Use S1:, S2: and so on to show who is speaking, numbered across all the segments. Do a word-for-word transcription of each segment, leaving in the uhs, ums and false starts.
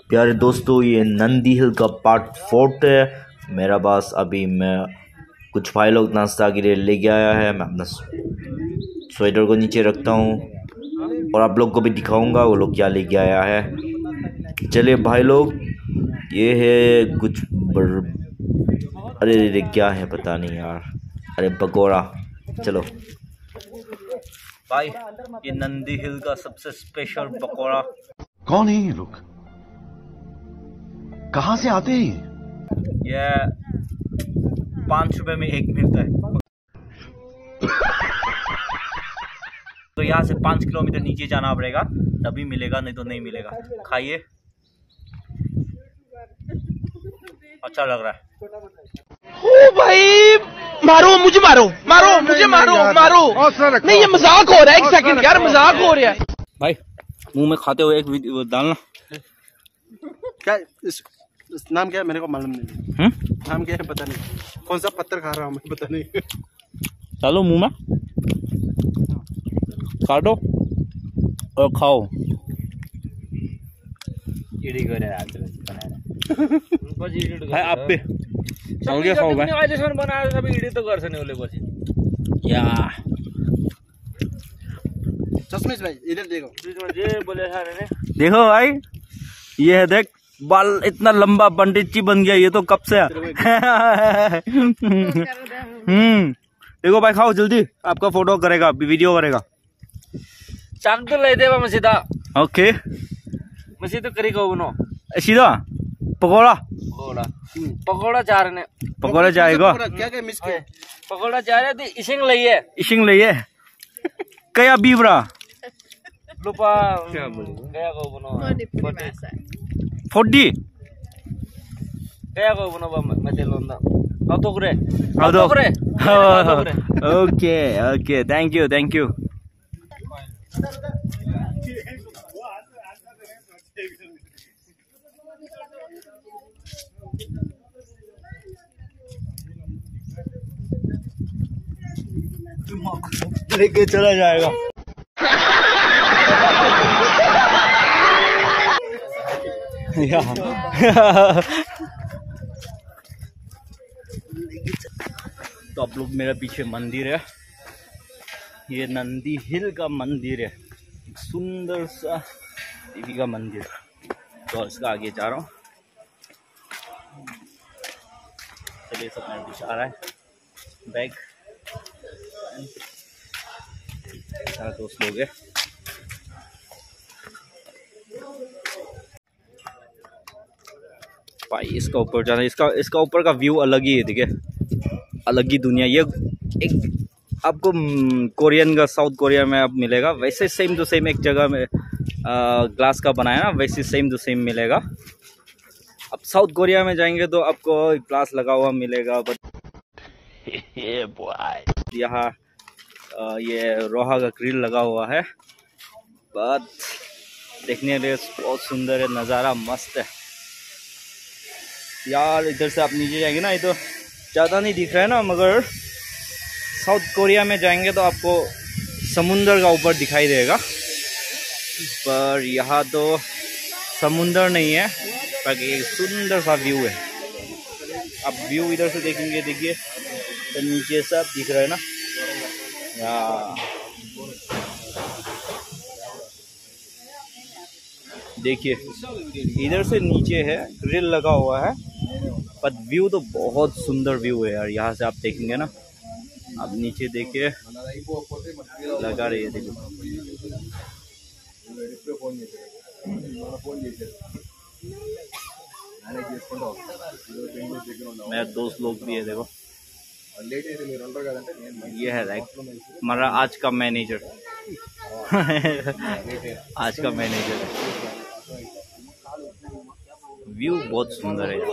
S1: प्यारे दोस्तों, ये नंदी हिल का पार्ट फोर्थ है मेरा पास। अभी मैं कुछ भाई लोग नाश्ता के लिए लेके आया है। मैं अपना स्वेटर को नीचे रखता हूँ और आप लोग को भी दिखाऊंगा वो लोग क्या लेके आया है। चलिए भाई लोग, ये है कुछ बर... अरे अरे क्या है पता नहीं यार। अरे पकौड़ा। चलो भाई, ये नंदी हिल का सबसे स्पेशल पकौड़ा।
S2: कौन है ये लोग, कहाँ से आते हैं?
S1: ये पाँच रुपए में एक मिलता है। तो यहाँ से पाँच किलोमीटर नीचे जाना पड़ेगा तभी मिलेगा, नहीं तो नहीं मिलेगा। खाइए, अच्छा लग रहा है।
S3: ओ भाई, मारो मुझे, मारो मारो मुझे, मारो मारो। नहीं, ये मजाक हो रहा है। एक सेकंड यार, मजाक हो रहा है।
S1: भाई मुंह में खाते हुए एक वीडियो डालना।
S4: क्या इस, इस नाम क्या है मेरे को मालूम नहीं।
S1: हम्म
S4: नाम क्या है पता नहीं, कौन सा पत्थर खा रहा हूँ मैं पता नहीं।
S1: चलो मुंह में काटो और खाओ। भाई आप पे
S3: सौगे खाओ भाई। आज जैसे बनाया सब इडी तो कर सने ओले पछि
S1: या
S4: चश्मेश भाई इधर देखो।
S3: ये बोले सारे ने
S1: देखो भाई, ये है देख, बाल इतना लंबा पंडित जी बन गया ये तो कब से। हम्म देखो भाई, खाओ जल्दी, आपका फोटो करेगा, वीडियो करेगा।
S3: चाक तो ले देवा मसीदा।
S1: ओके
S3: मसी तो करी को बनो
S1: सीधा पकौड़ा
S3: पकोड़ा पकोड़ा चार ने
S1: पकौड़ा जाएगा।
S4: क्या क्या मिस किया?
S3: पकोड़ा चार है तो इशिंग लइए
S1: इशिंग लइए कया बीबरा
S3: लुपा क्या बोली कया को बनो
S1: फोर्टी
S3: कया को बनो मते लोंदा तो करे
S1: आओ दो
S3: करे।
S1: Okay okay, thank you thank you. लेके चला जाएगा। तो आप लोग, मेरे पीछे मंदिर है, ये नंदी हिल का मंदिर है, एक सुंदर सा देवी का मंदिर। तो इसका आगे जा रहा हूँ। चलिए, सब मेरे पीछे आ रहा है बैग। सारा दोस्त लोग है। भाई इसका ऊपर जाना, इसका इसका ऊपर का व्यू अलग ही है, ठीक है, अलग ही दुनिया। ये एक आपको कोरियन का, साउथ कोरिया में अब मिलेगा वैसे सेम टू सेम एक जगह में आ, ग्लास का बनाया ना, वैसे सेम टू सेम मिलेगा। अब साउथ कोरिया में जाएंगे तो आपको ग्लास लगा हुआ मिलेगा, बट यहाँ ये रोहा का ग्रिल लगा हुआ है। बट देखने के लिए बहुत सुंदर है, नज़ारा मस्त है यार। इधर से आप नीचे जाएंगे ना, ये तो ज़्यादा नहीं दिख रहा है ना, मगर साउथ कोरिया में जाएंगे तो आपको समुंदर का ऊपर दिखाई देगा। पर यहाँ तो समुंदर नहीं है, पर एक सुंदर सा व्यू है। आप व्यू इधर से देखेंगे, देखिए तो नीचे सब दिख रहा है ना यार। देखिए इधर से नीचे है, ग्रिल लगा हुआ है, पर व्यू तो बहुत सुंदर व्यू है यार। यहाँ से आप देखेंगे ना, आप नीचे देखिए, लगा रही है, देखो मेरे दोस्त लोग भी है, देखो ये है हमारा आज का मैनेजर। आज का मैनेजर व्यू बहुत सुंदर है।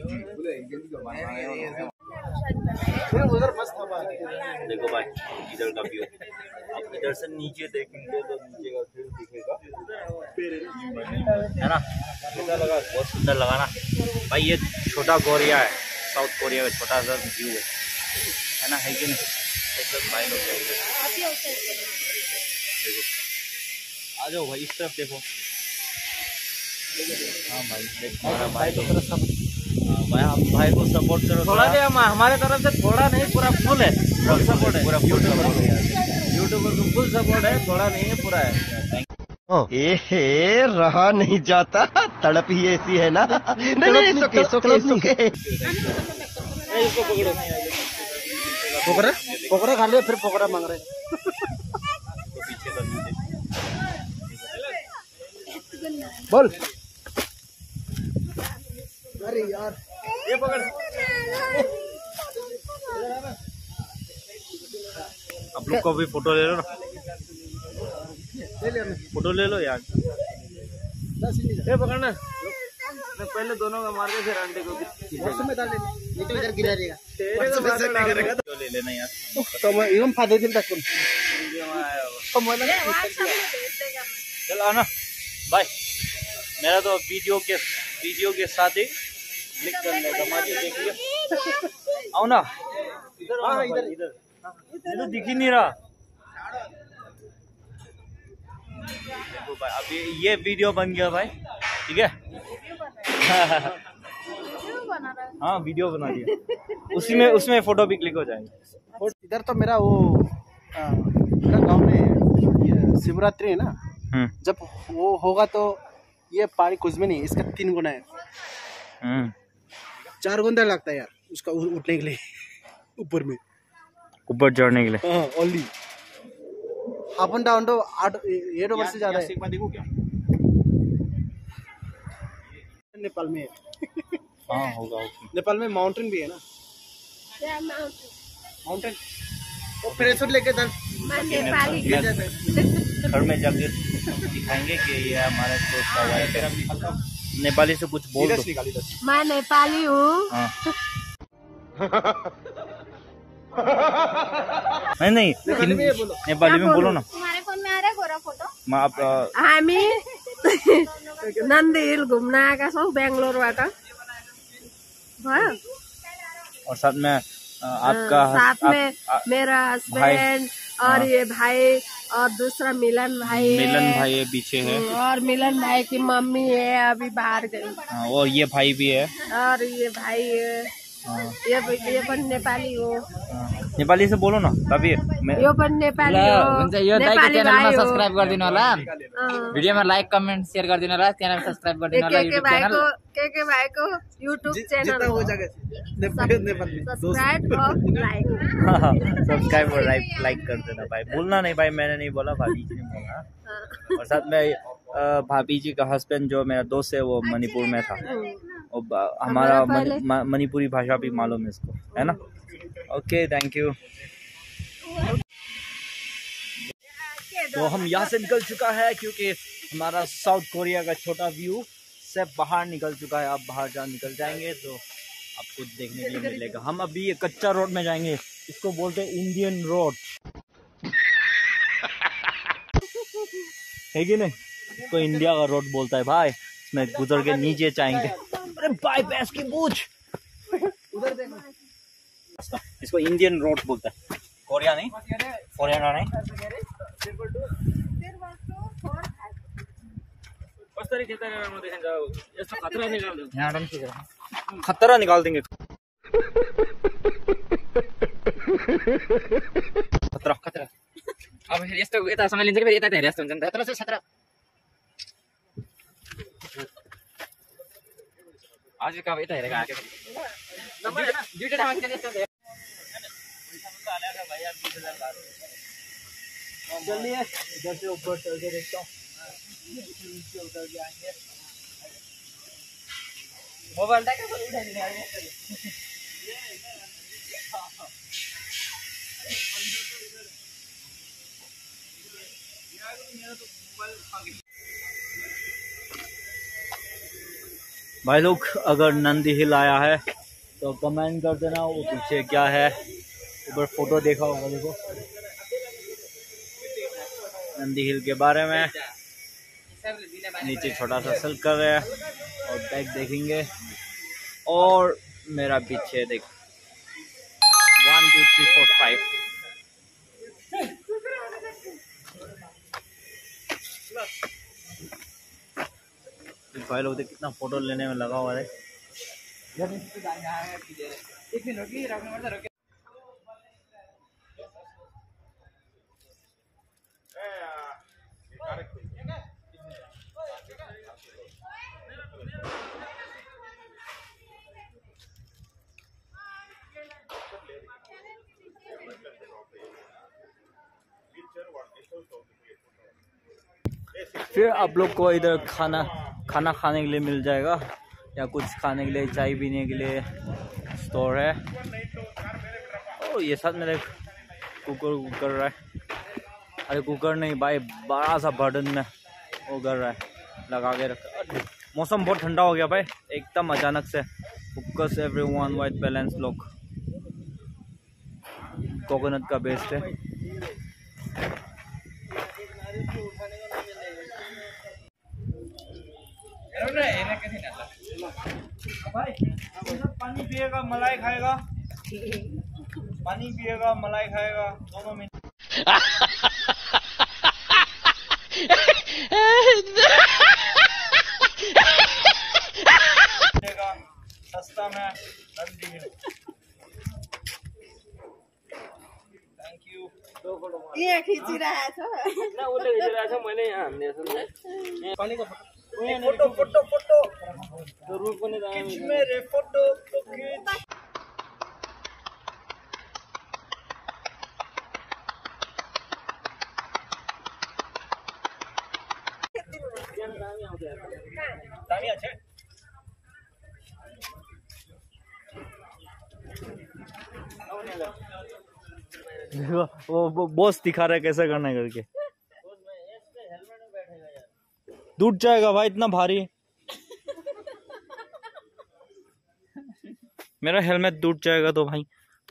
S1: देखो भाई इधर का व्यू, अब इधर से नीचे देखेंगे तो नीचे का व्यू दिखेगा, है ना। कैसा लगा? बहुत सुंदर लगा ना भाई। ये छोटा कोरिया है, साउथ कोरिया का छोटा सा व्यू है, है ना, है कि नहीं? एकदम भाई लोग देखो, आ जाओ भाई इस तरफ देखो। हाँ भाई देख हमारा भाई को तरफ सब भाई आप भाई को सपोर्ट करो
S3: थोड़ा क्या हमारे तरफ से थोड़ा नहीं पूरा फुल है, फुल सपोर्ट है,
S1: पूरा फुल सपोर्ट है
S3: यूट्यूबर को फुल सपोर्ट है, थोड़ा नहीं है पूरा है।
S2: एहे रहा नहीं जाता, तड़प ही ऐसी है ना। नहीं नहीं सोके सोके सोके
S3: इसको पकड़ो,
S4: पोकरा पोकरा खा लिया फिर पोकरा मांग रहे। बोल। अरे यार
S3: ये पकड़।
S1: आप लोग को भी फोटो ले लो ना, फोटो ले लो यार।
S3: ये पकड़ना, मैं पहले दोनों का मार के फिर आंटे को
S4: में डाल देना, निकल कर गिरा देगा।
S3: तेरे को मार नहीं करेगा
S1: तो ले लेना यार।
S4: तो मैं यूं फादे दिन तक कौन तो मैं
S1: चल आना बाय। मेरा तो वीडियो के वीडियो के साथ ही क्लिक कर लेगा, माजी देख लिया। आओ ना इधर,
S3: हाँ,
S1: इधर इधर ये तो दिख ही नहीं रहा। देखो भाई अभी ये वीडियो बन गया भाई, ठीक है। हाँ वीडियो बना दिया, उसी में उसमें फोटो भी क्लिक हो जाएंगे।
S4: इधर तो मेरा वो आ, मेरा गांव में ये शिवरात्रि है ना, जब वो होगा तो ये पानी कुछ भी नहीं, इसका तीन गुना है, चार गुना लगता है यार उसका उठने के लिए ऊपर में,
S1: ऊपर चढ़ने के लिए।
S4: हाँ ओनली अप एंड डाउन तो आठ एट ओवर से ज्यादा है। नेपाल में
S1: हाँ होगा
S4: नेपाल में माउंटेन भी है ना, माउंटेन वो पैराशूट लेके दर
S1: घर में जाकर दिखाएंगे कि ये हमारा दोस्त का वाइफ है। नेपाली से कुछ बोल दो।
S5: मैं नेपाली हूँ।
S1: हाँ। नहीं नहीं नेपाली में बोलो ना।
S5: तुम्हारे फोन में आ रहा है गोरा फोटो?
S1: मैं आप
S5: हामी नन्दी हिल घुम्न आएका छौँ बेंगलोरबाट। भयो?
S1: और साथ में आपका
S5: साथ
S1: आप,
S5: में
S1: आप,
S5: मेरा हस्बैंड और ये भाई और दूसरा मिलन भाई है।
S1: मिलन भाई है पीछे है,
S5: और मिलन भाई की मम्मी है अभी बाहर गई।
S1: हाँ, और ये भाई भी है।
S5: और ये भाई है।
S1: हाँ।
S5: ये ये पनि नेपाली हो।
S1: नेपाली से बोलो ना तभी मैं
S5: यो पनि नेपाली हो।
S6: यो दाइको च्यानलमा सब्स्क्राइब गरिदिनु होला,
S5: अँ।
S6: भिडियोमा लाइक कमेन्ट शेयर गरिदिनु होला, च्यानल सब्स्क्राइब गरिदिनु होला,
S5: के के भाइको के के भाइको युट्युब च्यानल
S4: हो जाएगा नेपाल नेपाल में
S5: सब्सक्राइब और लाइक।
S1: सब्सक्राइब और लाइक लाइक कर देना भाई, भूलना नहीं भाई, मैंने नहीं बोला, भाभी जी ने बोला। और साथ में अ, भाभी जी का हस्बैंड जो मेरा दोस्त है वो मणिपुर में था, और हमारा मणि- म- मणिपुरी भाषा भी मालूम है इसको, है ना। Okay thank you. तो हम यहाँ से निकल चुका है क्योंकि हमारा साउथ कोरिया का छोटा व्यू से बाहर निकल चुका है। आप बाहर जहाँ निकल जाएंगे तो आपको देखने के लिए मिलेगा। हम अभी ये कच्चा रोड में जाएंगे, इसको बोलते हैं इंडियन रोड, है कि नहीं। इसको इंडिया का रोड बोलता है भाई, इसमें गुजर के नीचे जाएंगे। अरे भाई भैंस की पूछ, इसको इंडियन रोड बोलता है, कोरिया नहीं, कोरिया नहीं। खतरा निकाल देंगे, खतरा खतरा।
S6: अब यस्तो यता समय लिन्छ कि फेरि यता हेरे जस्तो हुन्छ नि त।
S2: खतरा से खतरा।
S6: हजुर कब यता हेरेको आएको दुईटा ठाउँमा किन यस्तो हुन्छ?
S1: चलिए इधर से ऊपर चल के देखता हूँ, नीचे उतर के आएंगे।
S6: मोबाइल दा कैसे उठाइदिने यार?
S1: भाई लोग अगर नंदी हिल आया है तो कमेंट कर देना वो पीछे क्या है। ऊपर फोटो देखा होगा, देखो नंदी हिल के बारे में। नीचे छोटा सा सर्कल है और बैक देखेंगे, और मेरा पीछे देख one two three four five. भाई लोग देख कितना फोटो लेने में लगा हुआ है। फिर आप लोग को इधर खाना खाना खाने के लिए मिल जाएगा, या कुछ खाने के लिए, चाय पीने के लिए स्टोर है। और ये साथ मेरे कुकर कर रहा है, अरे कुकर नहीं भाई, बड़ा सा बर्तन में वो कर रहा है, लगा के रखा। मौसम बहुत ठंडा हो गया भाई एकदम अचानक से। फोकस एवरीवन वाइट बैलेंस लोग कोकोनट का बेस्ट है। पानी पिएगा मलाई खाएगा, पानी पिएगा मलाई खाएगा, दोनों में सस्ता में नंदी हिल। Thank you.
S5: ये खींच रहा था
S6: ना, वो ले रहा था मैंने यहाँ हमने सुना
S4: पानी का
S1: फोटो फोटो फोटो
S6: जरूर को नहीं दाया
S1: खींच मेरे फोटो तो खींच। दामी अच्छे देखो वो, वो बॉस दिखा रहा है कैसे करना है करके। टूट जाएगा भाई इतना भारी। मेरा हेलमेट टूट जाएगा तो भाई।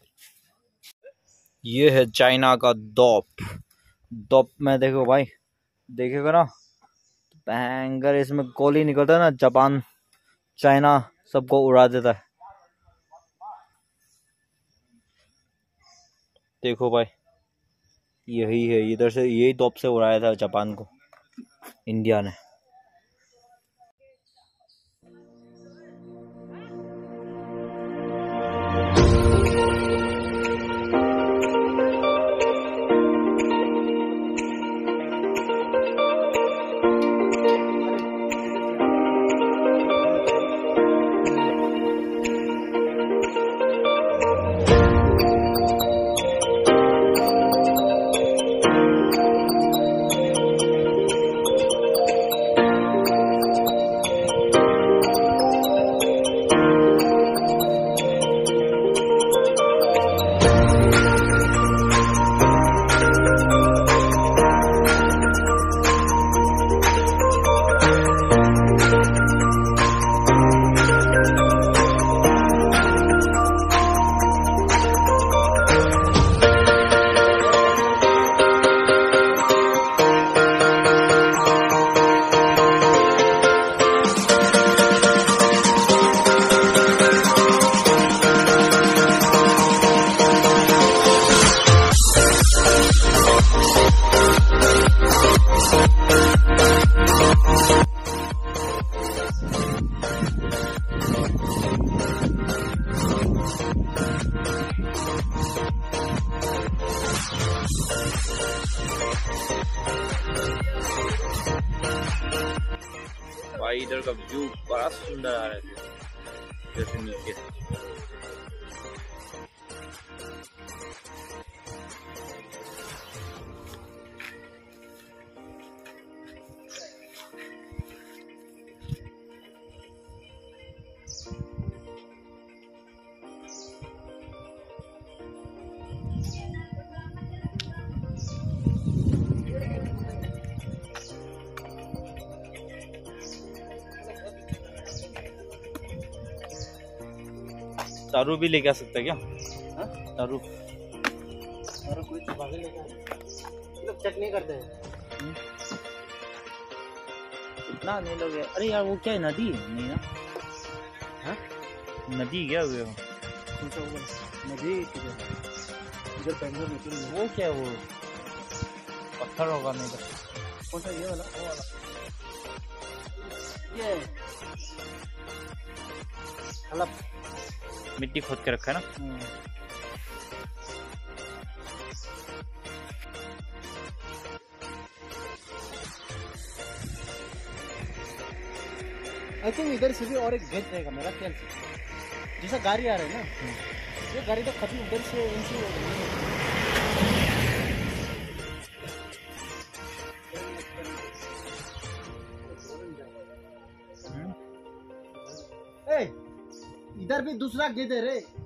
S1: ये है चाइना का दोप। दोप में देखो भाई, देखेगा ना भयंकर, इसमें गोली निकलता है ना, जापान चाइना सबको उड़ा देता है। देखो भाई यही है, इधर से यही तोप से उड़ाया था जापान को इंडिया ने। भाई इधर का व्यू बड़ा सुंदर आ रहा है जैसे नीचे। दारू भी लेके आ सकता है क्या? दारू
S4: दारू कोई बाकी लेके लोग चेक नहीं करते हैं।
S1: इतना नहीं लोग। अरे यार वो क्या है, नदी नहीं ना? हाँ नदी क्या हुआ?
S4: नदी इधर बेंगलोर में
S1: वो क्या, वो पत्थर होगा नहीं तो।
S4: कौन सा ये वाला? वो वाला ये मतलब
S7: मिट्टी खोद के रखा है ना।
S4: आई थिंक इधर से भी और एक गेट रहेगा मेरा ख्याल से। जैसा गाड़ी आ रहा है ना, ये गाड़ी तो खत्म उधर से इनसे हो गई। ए, इधर भी दूसरा गेट है रे।